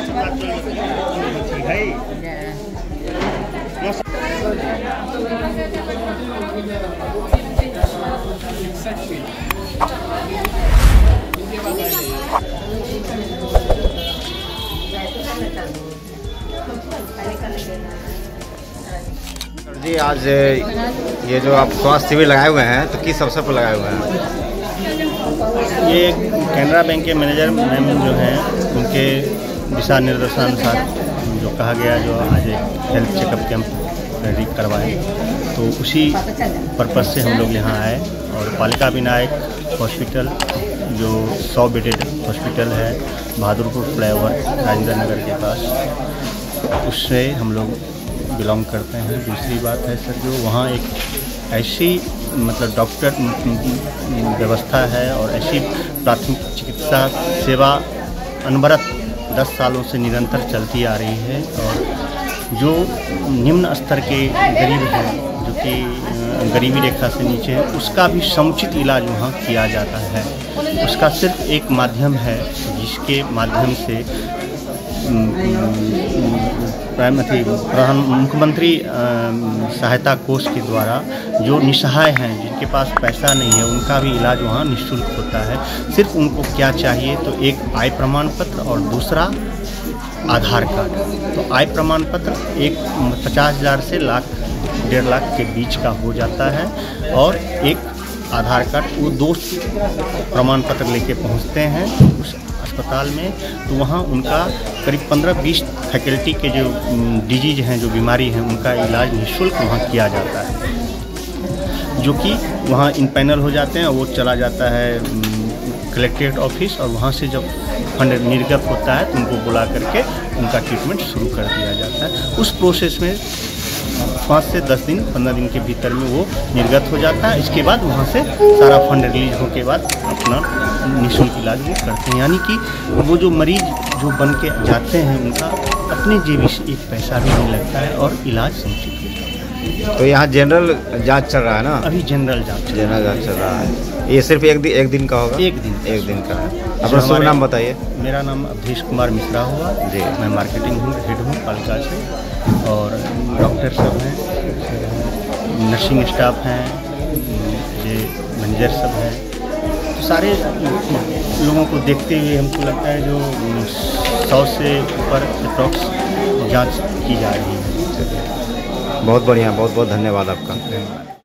जी, आज ये जो आप स्वास्थ्य शिविर लगाए हुए हैं तो किस अवसर पर लगाए हुए हैं? ये कैनरा बैंक के मैनेजर मैम जो हैं उनके दिशा निर्देशानुसार जो कहा गया जो आज एक हेल्थ चेकअप कैंप करवाएं, तो उसी पर्पज़ से हम लोग यहाँ आए। और पालिका विनायक हॉस्पिटल जो 100 बेडेड हॉस्पिटल है बहादुरपुर फ्लाईओवर राजेंद्र नगर के पास, उससे हम लोग बिलोंग करते हैं। दूसरी बात है सर, जो वहाँ एक ऐसी मतलब डॉक्टर व्यवस्था है और ऐसी प्राथमिक चिकित्सा सेवा अनवरत 10 सालों से निरंतर चलती आ रही है। और जो निम्न स्तर के गरीब हैं, जो कि गरीबी रेखा से नीचे है, उसका भी समुचित इलाज वहाँ किया जाता है। उसका सिर्फ एक माध्यम है जिसके माध्यम से मुख्यमंत्री सहायता कोष के द्वारा जो निसहाय हैं, जिनके पास पैसा नहीं है, उनका भी इलाज वहाँ निःशुल्क होता है। सिर्फ उनको क्या चाहिए तो एक आय प्रमाण पत्र और दूसरा आधार कार्ड। तो आय प्रमाण पत्र एक 50,000 से डेढ़ लाख के बीच का हो जाता है, और एक आधार कार्ड, वो 2 प्रमाण पत्र लेके पहुँचते हैं उस अस्पताल में। तो वहाँ उनका करीब 15-20 फैकल्टी के जो डिजीज हैं, जो बीमारी हैं, उनका इलाज निःशुल्क वहाँ किया जाता है, जो कि वहाँ इन पैनल हो जाते हैं। वो चला जाता है कलेक्ट्रेट ऑफिस, और वहाँ से जब फंड निर्गत होता है तो उनको बुला करके उनका ट्रीटमेंट शुरू कर दिया जाता है। उस प्रोसेस में 5 से 10 दिन 15 दिन के भीतर में वो निर्गत हो जाता है। इसके बाद वहाँ से सारा फंड रिलीज होने के बाद अपना निःशुल्क इलाज वो करते हैं। यानी कि वो जो मरीज जो बन के जाते हैं, उनका अपने जेब से एक पैसा भी नहीं लगता है और इलाज समुचित हो जाता है। तो यहाँ जनरल जांच चल रहा है ना? अभी जनरल जांच चल रहा है। ये सिर्फ एक दिन का होगा? एक दिन का है। अपना शुभ नाम बताइए। मेरा नाम अवधेश कुमार मिश्रा हुआ जी। मैं मार्केटिंग हेड हूँ पालिका से। और डॉक्टर सब हैं, नर्सिंग स्टाफ हैं, ये मैनेजर सब हैं। तो सारे लोगों को देखते हुए हमको लगता है जो 100 से ऊपर अप्रॉक्स जांच की जा रही है। बहुत बढ़िया, बहुत बहुत धन्यवाद आपका।